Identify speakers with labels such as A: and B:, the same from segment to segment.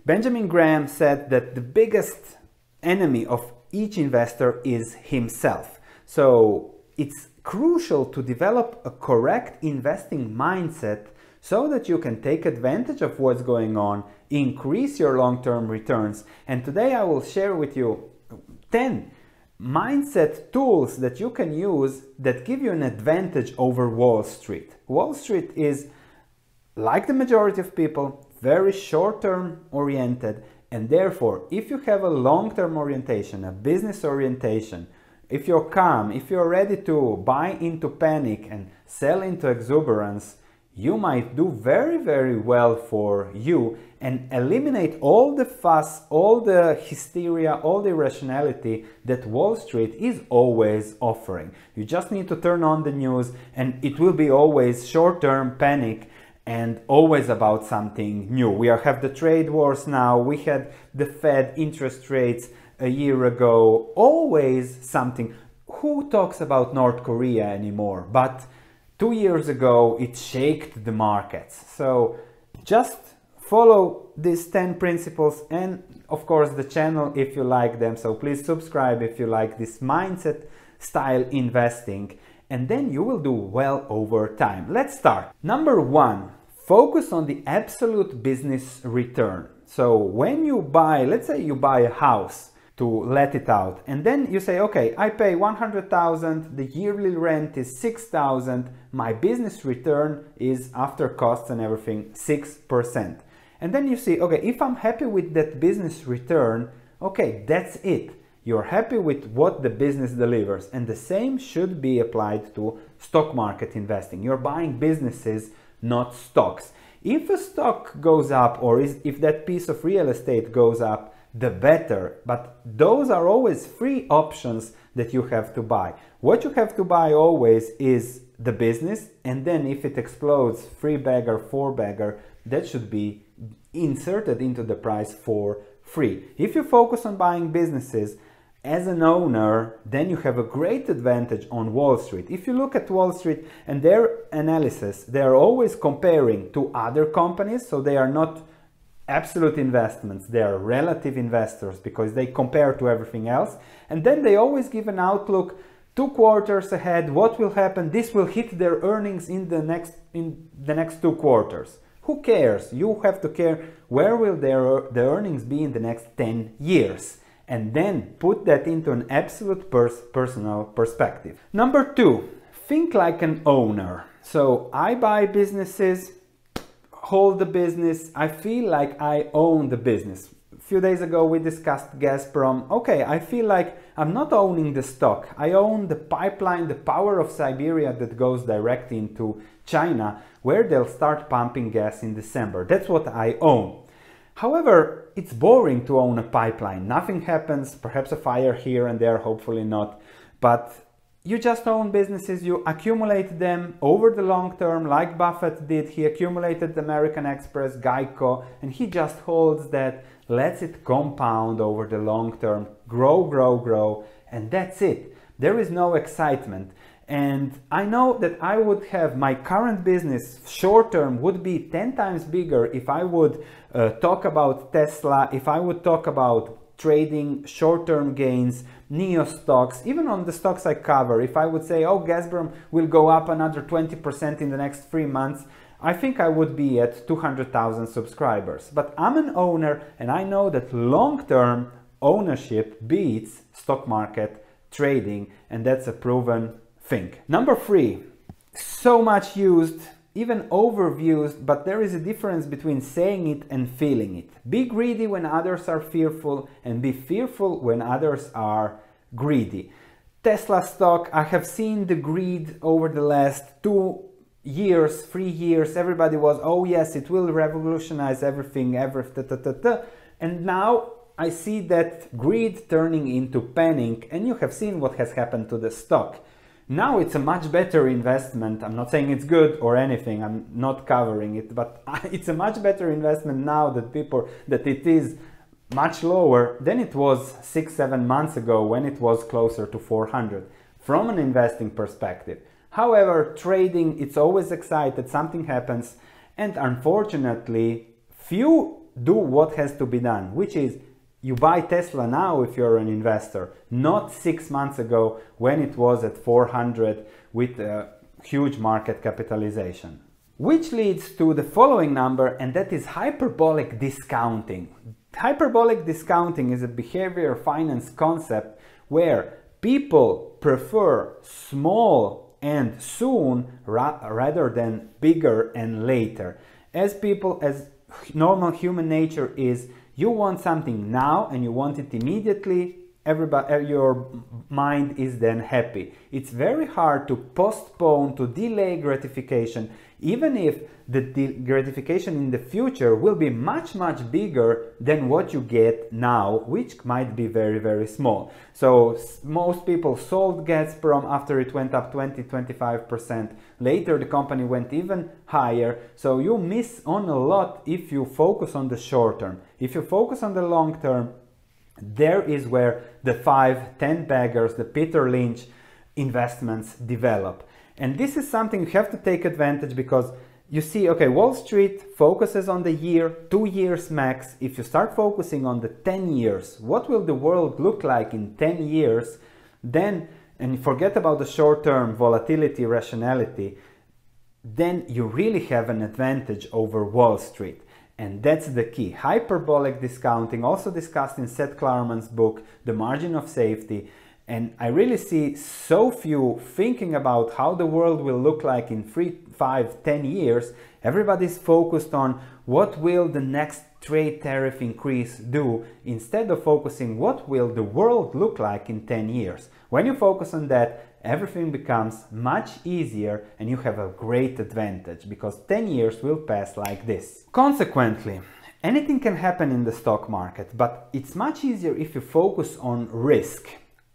A: Benjamin Graham said that the biggest enemy of each investor is himself. So it's crucial to develop a correct investing mindset so that you can take advantage of what's going on, increase your long-term returns. And today I will share with you 10 mindset tools that you can use that give you an advantage over Wall Street. Wall Street is, like the majority of people, very short-term oriented, and therefore if you have a long-term orientation, a business orientation, if you're calm, if you're ready to buy into panic and sell into exuberance, you might do very, very well for you and eliminate all the fuss, all the hysteria, all the irrationality that Wall Street is always offering. You just need to turn on the news and it will be always short-term panic and always about something new. We have the trade wars now, we had the Fed interest rates a year ago, always something. Who talks about North Korea anymore? But 2 years ago it shaked the markets. So just follow these 10 principles and of course the channel if you like them. So please subscribe if you like this mindset style investing, and then you will do well over time. Let's start. Number 1, focus on the absolute business return. So when you buy, let's say you buy a house to let it out, and then you say, okay, I pay 100,000, the yearly rent is 6,000, my business return is after costs and everything 6%. And then you see, okay, if I'm happy with that business return, okay, that's it. You're happy with what the business delivers, and the same should be applied to stock market investing. You're buying businesses, not stocks. If a stock goes up, or if that piece of real estate goes up, the better, but those are always free options that you have to buy. What you have to buy always is the business, and then if it explodes, 3-bagger, 4-bagger, that should be inserted into the price for free. If you focus on buying businesses as an owner, then you have a great advantage on Wall Street. If you look at Wall Street and their analysis, they are always comparing to other companies, so they are not absolute investments, they are relative investors because they compare to everything else, and then they always give an outlook 2 quarters ahead. What will happen? This will hit their earnings in the next 2 quarters. Who cares? You have to care where will their earnings be in the next 10 years, and then put that into an absolute personal perspective. Number 2, think like an owner. So I buy businesses, hold the business, I feel like I own the business. A few days ago we discussed Gazprom. Okay, I feel like I'm not owning the stock. I own the pipeline, the power of Siberia that goes direct into China, where they'll start pumping gas in December. That's what I own. However, it's boring to own a pipeline. Nothing happens, perhaps a fire here and there, hopefully not, but you just own businesses, you accumulate them over the long term, like Buffett did. He accumulated American Express, Geico, and he just holds that, lets it compound over the long term, grow, and that's it. There is no excitement. And I know that I would have my current business short term would be 10 times bigger if I would talk about Tesla, if I would talk about trading short-term gains, neo stocks, even on the stocks I cover. If I would say, oh, Gazprom will go up another 20% in the next 3 months, I think I would be at 200,000 subscribers. But I'm an owner and I know that long-term ownership beats stock market trading, and that's a proven thing. Number 3, so much used, even overused, but there is a difference between saying it and feeling it. Be greedy when others are fearful, and be fearful when others are greedy. Tesla stock, I have seen the greed over the last 2 years, 3 years. Everybody was, oh yes, it will revolutionize everything, and now I see that greed turning into panic, and you have seen what has happened to the stock. Now it's a much better investment. I'm not saying it's good or anything, I'm not covering it, but it's a much better investment now that it is much lower than it was 6-7 months ago when it was closer to 400 from an investing perspective. However, trading, it's always excited, something happens, and unfortunately few do what has to be done, which is you buy Tesla now if you're an investor, not 6 months ago when it was at 400 with a huge market capitalization. Which leads to the following number, and that is hyperbolic discounting. Hyperbolic discounting is a behavior finance concept where people prefer small and soon rather than bigger and later. As normal human nature is, you want something now and you want it immediately, your mind is then happy. It's very hard to postpone, to delay gratification, even if the gratification in the future will be much bigger than what you get now, which might be very small. So most people sold Gazprom after it went up 20-25%. Later the company went even higher. So you miss on a lot if you focus on the short term. If you focus on the long term, there is where the 5-10 baggers, the Peter Lynch investments develop. And this is something you have to take advantage, because you see, okay, Wall Street focuses on the year, 2 years max. If you start focusing on the 10 years, what will the world look like in 10 years? Then, and forget about the short-term volatility, rationality, then you really have an advantage over Wall Street. And that's the key. Hyperbolic discounting, also discussed in Seth Klarman's book, The Margin of Safety. And I really see so few thinking about how the world will look like in 3, 5, 10 years. Everybody's focused on what will the next trade tariff increase do, instead of focusing what will the world look like in 10 years. When you focus on that, everything becomes much easier and you have a great advantage, because 10 years will pass like this. Consequently, anything can happen in the stock market, but it's much easier if you focus on risk.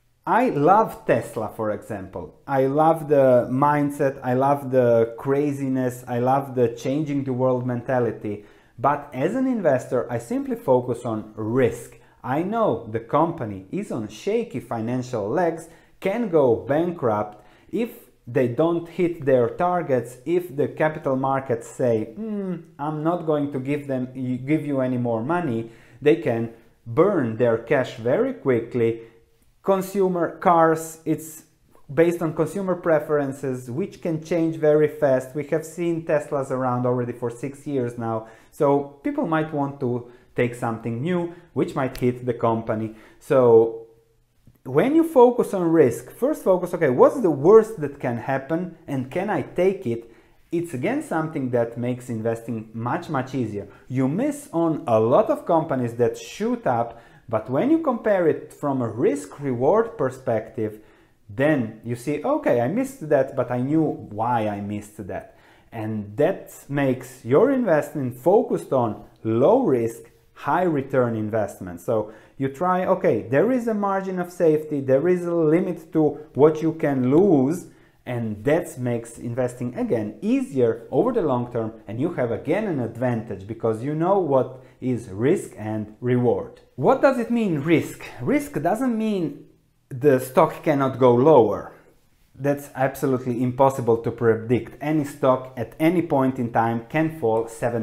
A: I love Tesla, for example. I love the mindset, I love the craziness, I love the changing the world mentality. But as an investor, I simply focus on risk. I know the company is on shaky financial legs, can go bankrupt if they don't hit their targets, if the capital markets say, I'm not going to give you any more money. They can burn their cash very quickly. Consumer cars, it's based on consumer preferences, which can change very fast. We have seen Teslas around already for 6 years now. So people might want to take something new, which might hit the company. So when you focus on risk, first focus, okay, what's the worst that can happen and can I take it? It's again something that makes investing much easier. You miss on a lot of companies that shoot up, but when you compare it from a risk-reward perspective, then you see, okay, I missed that, but I knew why I missed that. And that makes your investment focused on low risk, high return investment. So you try, okay, there is a margin of safety, there is a limit to what you can lose, and that makes investing again easier over the long term, and you have again an advantage because you know what is risk and reward. What does it mean, risk? Risk doesn't mean the stock cannot go lower. That's absolutely impossible to predict. Any stock at any point in time can fall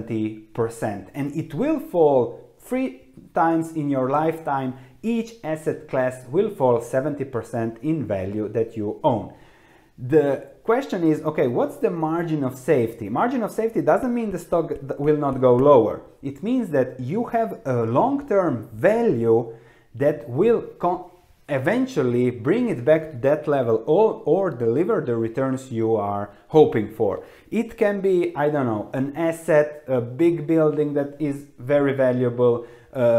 A: 70%, and it will fall 3 times in your lifetime. Each asset class will fall 70% in value that you own. The question is, okay, what's the margin of safety? Margin of safety doesn't mean the stock will not go lower. It means that you have a long-term value that will eventually bring it back to that level, or deliver the returns you are hoping for. It can be, I don't know, an asset, a big building that is very valuable,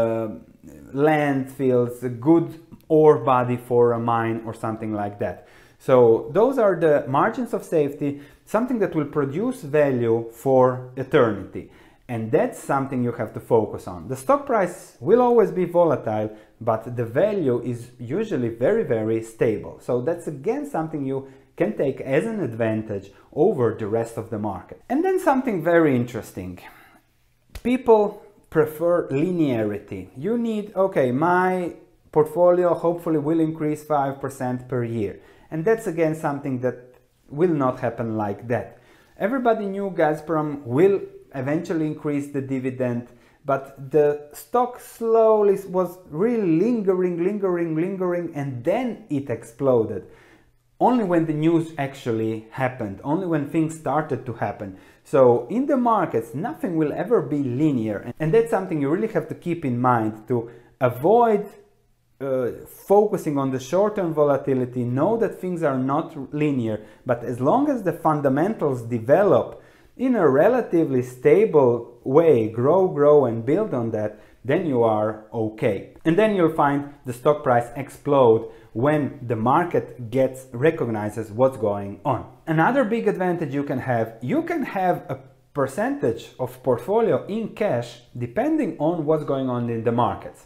A: landfills, a good ore body for a mine or something like that. So those are the margins of safety, something that will produce value for eternity. And that's something you have to focus on. The stock price will always be volatile, but the value is usually very stable. So that's again something you can take as an advantage over the rest of the market. And then something very interesting. People prefer linearity. You need, okay, my portfolio hopefully will increase 5% per year. And that's again something that will not happen like that. Everybody knew Gazprom will eventually increase the dividend but the stock slowly was really lingering, and then it exploded. Only when the news actually happened, only when things started to happen. So in the markets, nothing will ever be linear. And that's something you really have to keep in mind to avoid focusing on the short-term volatility. Know that things are not linear, but as long as the fundamentals develop in a relatively stable way, grow and build on that, then you are okay. And then you'll find the stock price explode when the market recognizes what's going on. Another big advantage you can have a percentage of portfolio in cash depending on what's going on in the markets.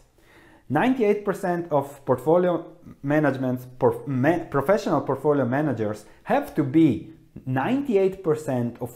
A: 98% of portfolio managements, professional portfolio managers have to be 98% of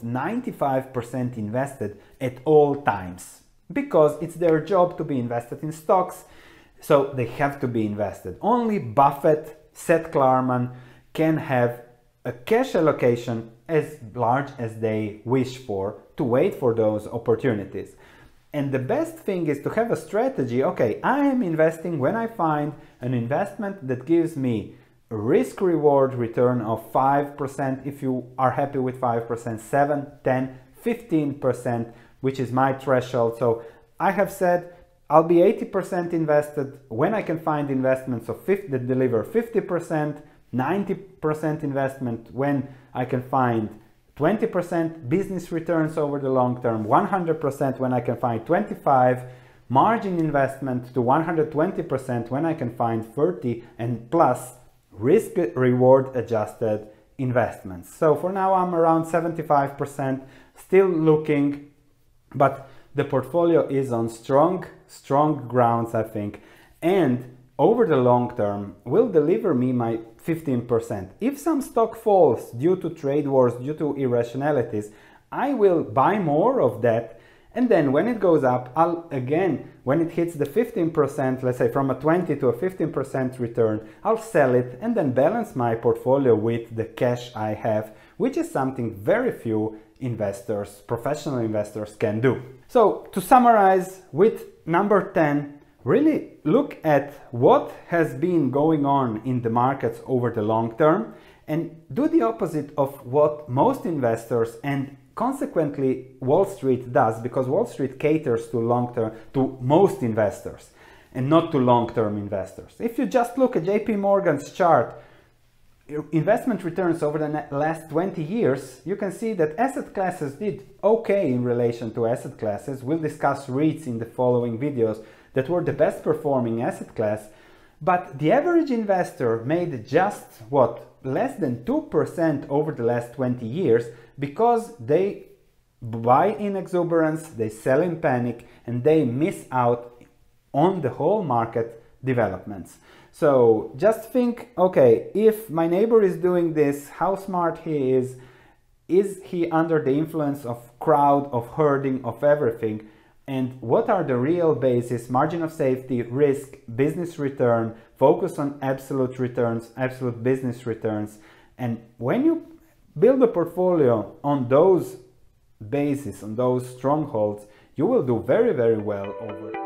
A: 95% invested at all times, because it's their job to be invested in stocks, so they have to be invested. Only Buffett, Seth Klarman can have a cash allocation as large as they wish for to wait for those opportunities. And the best thing is to have a strategy. Okay, I am investing when I find an investment that gives me a risk-reward return of 5%, if you are happy with 5%, 7, 10, 15%, which is my threshold. So I have said I'll be 80% invested when I can find investments that deliver 50%, 90% investment when I can find 20% business returns over the long term, 100% when I can find 25%, margin investment to 120% when I can find 30%, and plus risk reward adjusted investments. So for now I'm around 75%, still looking, but the portfolio is on strong grounds, I think, and over the long term will deliver me my 15%. If some stock falls due to trade wars, due to irrationalities, I will buy more of that, and then when it goes up, when it hits the 15%, let's say from a 20 to a 15% return, I'll sell it and then balance my portfolio with the cash I have, which is something very few investors, professional investors, can do. So to summarize with number 10, really look at what has been going on in the markets over the long term and do the opposite of what most investors and consequently Wall Street does, because Wall Street caters to most investors and not to long-term investors. If you just look at JP Morgan's chart, investment returns over the last 20 years, you can see that asset classes did okay in relation to asset classes. We'll discuss REITs in the following videos that were the best performing asset class, but the average investor made just less than 2% over the last 20 years, because they buy in exuberance, they sell in panic, and they miss out on the whole market developments. So just think, okay, if my neighbor is doing this, how smart he is he under the influence of crowd, of herding, of everything? And what are the real basis, margin of safety, risk, business return, focus on absolute returns, absolute business returns. And when you build a portfolio on those bases, on those strongholds, you will do very, very well over time.